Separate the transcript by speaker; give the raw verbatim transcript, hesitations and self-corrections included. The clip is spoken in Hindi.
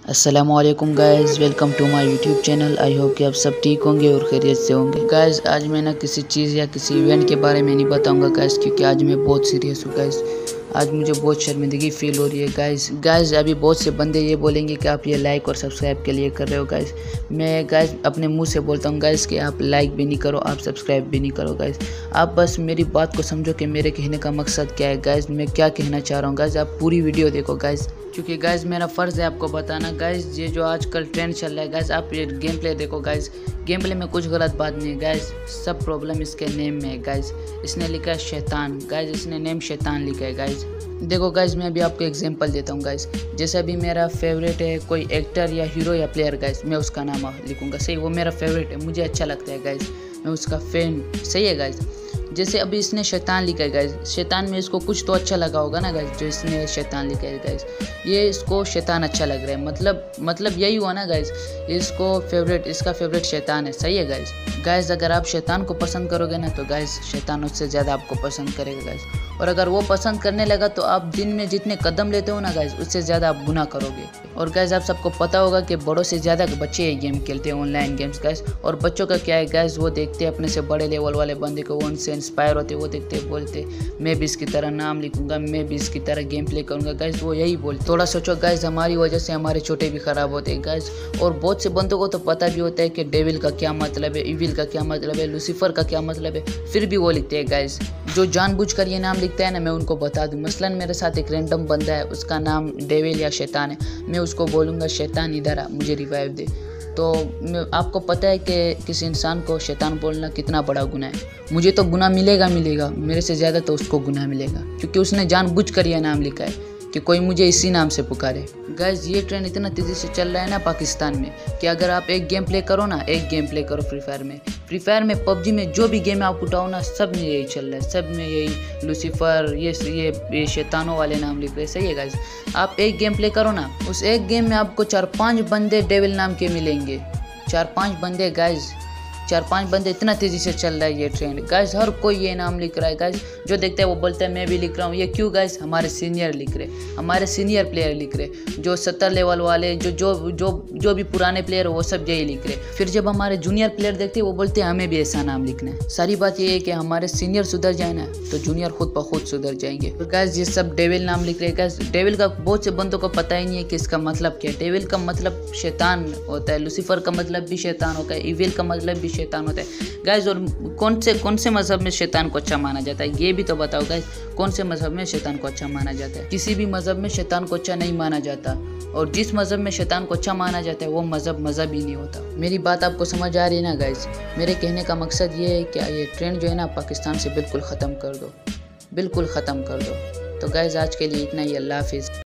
Speaker 1: अस्सलामुअलैकुम guys, welcome to my YouTube channel. I hope कि आप सब ठीक होंगे और खैरियत से होंगे। गाइज़ आज मैं ना किसी चीज़ या किसी इवेंट के बारे में नहीं बताऊंगा गाइज़, क्योंकि आज मैं बहुत सीरियस हूँ गाइज़। आज मुझे बहुत शर्मिंदगी फील हो रही है गाइज़। गाइज़ अभी बहुत से बंदे ये बोलेंगे कि आप ये लाइक और सब्सक्राइब के लिए कर रहे हो गाइज़। मैं गाइज़ अपने मुँह से बोलता हूँ गाइज़ कि आप लाइक भी नहीं करो, आप सब्सक्राइब भी नहीं करो गाइज़। आप बस मेरी बात को समझो कि मेरे कहने का मकसद क्या है गाइज़, मैं क्या कहना चाह रहा हूँ गाइज़। आप पूरी वीडियो देखो गाइज़, क्योंकि गाइज़ मेरा फ़र्ज़ है आपको बताना गाइज़। ये जो आजकल ट्रेंड चल रहा है गाइज़, आप ये गेम प्ले देखो गाइज़। गेम प्ले में कुछ गलत बात नहीं है गाइज़, सब प्रॉब्लम इसके नेम में है गाइज़। इसने लिखा है शैतान गाइज़, इसने नेम शैतान लिखा है गाइज़। देखो गाइज़ मैं अभी आपको एग्जांपल देता हूँ गाइज़। जैसे अभी मेरा फेवरेट है कोई एक्टर या हीरो या प्लेयर गाइज़, मैं उसका नाम लिखूँगा, सही, वो मेरा फेवरेट है, मुझे अच्छा लगता है गाइज़, मैं उसका फैन, सही है गाइज़। जैसे अभी इसने शैतान लिखा है गाइज़, शैतान में इसको कुछ तो अच्छा लगा होगा ना गाइज़, जो इसने शैतान लिखा है गाइज़। ये इसको शैतान अच्छा लग रहा है, मतलब मतलब यही हुआ ना गाइज़, इसको फेवरेट, इसका फेवरेट शैतान है, सही है गाइज़। गाइज़ अगर आप शैतान को पसंद करोगे ना तो गाइज़ शैतान उससे ज़्यादा आपको पसंद करेगा गाइज़। और अगर वो पसंद करने लगा तो आप दिन में जितने कदम लेते हो ना गाइज़, उससे ज़्यादा आप गुनाह करोगे। और गाइज़ आप सबको पता होगा कि बड़ों से ज़्यादा बच्चे ये गेम खेलते हैं, ऑनलाइन गेम्स गाइज़। और बच्चों का क्या है गाइज़, वो देखते हैं अपने से बड़े लेवल वाले बंदे को, वो उनसे इंस्पायर होते, वो देखते बोलते मैं भी इसकी तरह नाम लिखूंगा, मैं भी इसकी तरह गेम प्ले करूंगा गाइज़, वो यही बोलते। थोड़ा सोचो गाइज़, हमारी वजह से हमारे छोटे भी ख़राब होते हैं गाइज़। और बहुत से बंदों को तो पता भी होता है कि डेविल का क्या मतलब है, इविल का क्या मतलब है, लूसीफर का क्या मतलब है, फिर भी वो लिखते हैं गाइज़। जो जानबूझकर ये नाम लिखता है ना, मैं उनको बता दूं, मसलन मेरे साथ एक रैंडम बंदा है, उसका नाम डेविल या शैतान है, मैं उसको बोलूँगा शैतान इधर आ, मुझे रिवाइव दे। तो आपको पता है कि किसी इंसान को शैतान बोलना कितना बड़ा गुनाह है। मुझे तो गुनाह मिलेगा मिलेगा मेरे से ज़्यादा तो उसको गुनाह मिलेगा, क्योंकि उसने जानबूझकर यह नाम लिखा है कि कोई मुझे इसी नाम से पुकारे। गाइज़ ये ट्रेंड इतना तेज़ी से चल रहा है ना पाकिस्तान में, कि अगर आप एक गेम प्ले करो ना, एक गेम प्ले करो फ्री फायर में, फ्री फायर में, पबजी में, जो भी गेम आप उठाओ ना, सब में यही चल रहा है, सब में यही लूसीफर, ये ये ये शैतानों वाले नाम लिख रहे, सही है गाइज़। आप एक गेम प्ले करो ना, उस एक गेम में आपको चार पांच बंदे डेविल नाम के मिलेंगे, चार पांच बंदे गाइज़, चार पांच बंदे। इतना तेज़ी से चल रहा है ये ट्रेंड गाइज़, हर कोई ये नाम लिख रहा है गाइज़। जो देखता है वो बोलता है मैं भी लिख रहा हूँ। ये क्यों गाइज़, हमारे सीनियर लिख रहे, हमारे सीनियर प्लेयर लिख रहे, जो सत्तर लेवल वाले, जो जो जो जो भी पुराने प्लेयर वो सब यही लिख रहे। फिर जब हमारे जूनियर प्लेयर देखते हैं वो बोलते हैं हमें भी ऐसा नाम लिखना है। सारी बात ये है कि हमारे सीनियर सुधर जाए ना तो जूनियर खुद ब खुद सुधर जाएंगे। तो गाइज़ ये सब डेविल नाम लिख रहे हैं गाइज़। डेविल का बहुत से बंदों को पता ही नहीं है कि इसका मतलब क्या है। डेविल का मतलब शैतान होता है, लूसीफर का मतलब भी शैतान होता है, इविल का मतलब भी शैतान होता है गाइज़। और कौन से कौन से मजहब में शैतान को अच्छा माना जाता है, ये भी तो बताओ गाइज़। कौन से मजहब में शैतान को अच्छा माना जाता है? किसी भी मजहब में शैतान को अच्छा नहीं माना जाता। और जिस मजहब में शैतान को अच्छा माना जाता है वो मजहब मजहब ही नहीं होता। मेरी बात आपको समझ आ रही है ना गाइज़? मेरे कहने का मकसद ये है कि ये ट्रेंड जो है ना पाकिस्तान से बिल्कुल ख़त्म कर दो, बिल्कुल ख़त्म कर दो। तो गाइज़ आज के लिए इतना ही, अल्लाह हाफिज़।